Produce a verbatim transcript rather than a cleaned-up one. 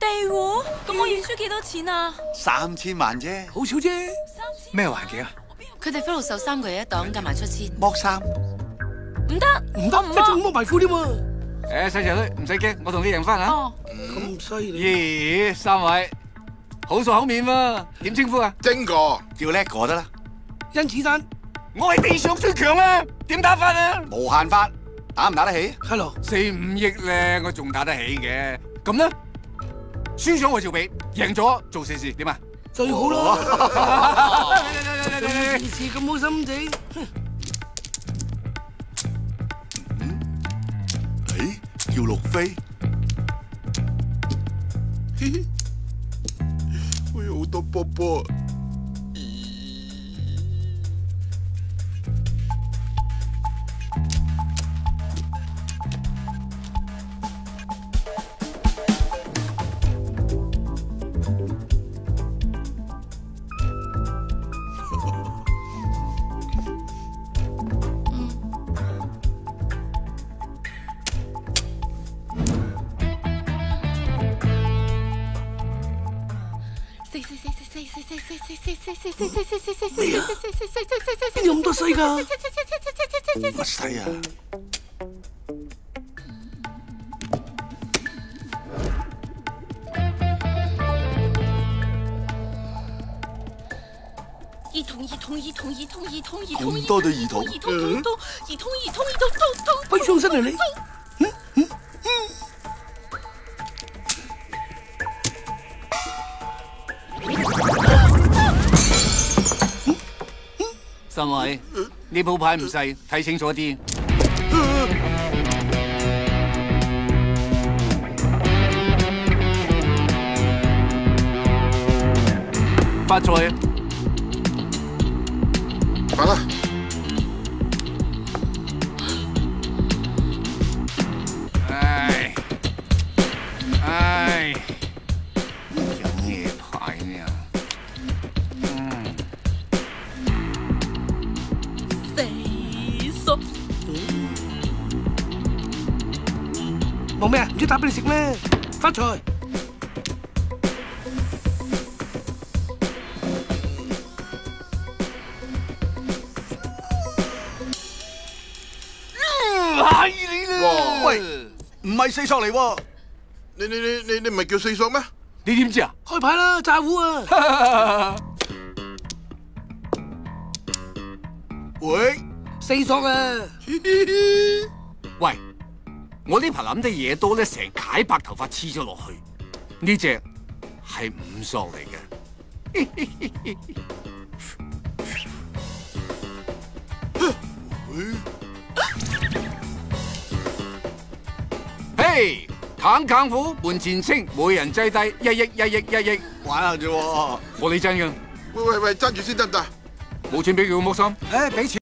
地喎，咁我要輸幾多錢啊？ 三千萬啫， 好少啫。咩環境啊？ 佢哋飛六手三個人一檔，夾埋出千。 剝衫唔得， 唔得，一仲剝埋褲添喎。 誒，細仔女唔使驚，我同你贏翻啊！ 哦， 咁犀利。 咦，三位好熟口面喎，點稱呼啊？ 精哥， 叫叻哥得啦， 甄子丹， 我係地上最強啊！點打法啊？ 無限法，打唔打得起 ，Hello， 四五億咧，我仲打得起嘅。咁咧，輸咗我照俾，贏咗做善事，點啊？ 最好啦。件事咁好心整。 誒，叫陸飛， 我有好多波波。 邊有咁多西㗎？ 乜西啊？ 兒童兒童兒童兒童兒童兒童咁多對兒童， 兒童兒童兒童兒童兒童兒童， 威上身啊你！ 三位，呢鋪牌唔細，睇清楚啲。發財啊！ 好啦， 唉唉，有咩牌呢？嗯。 四叔， 冇咩啊？唔知打俾你食咩？發財！ 係你啦！ 喂，唔係四索嚟喎， 你你你你你唔係叫四索咩？ 你點知啊？ 開牌啦，炸糊啊！ 喂， 四索啊！ 喂，我呢排諗啲嘢多咧，成塊白頭髮黐咗落去。呢隻係五索嚟嘅。嘿，砍砍虎門前清，每人擠低一億一億一億。 玩下啫喎。 我理真㗎， 喂喂喂，揸住先得唔得？ 冇錢俾佢剝衫。 誒，俾錢。